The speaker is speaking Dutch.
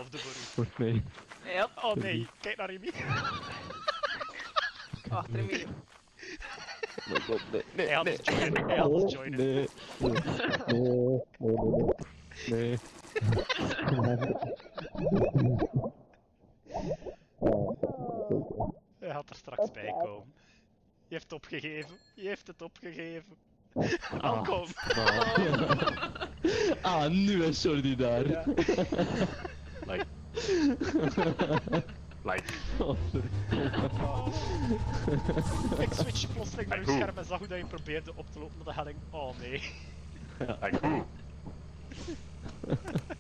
hetzelfde voor u. Voor mij. Ja, Oh nee, kijk naar Remy. achter me. Oh my god, nee, nee, Hij had nee. ons joinen. Hij had ons joinen. Nee, nee. Hij gaat er straks bij komen. Je heeft het opgegeven. Je heeft het opgegeven. Welkom. Ah, nu is Jordi daar. Ja. Like. Like, Oh, Ik switch plotseling naar uw Like who? scherm en zag hoe dat je probeerde op te lopen naar de helling. Oh nee. like who?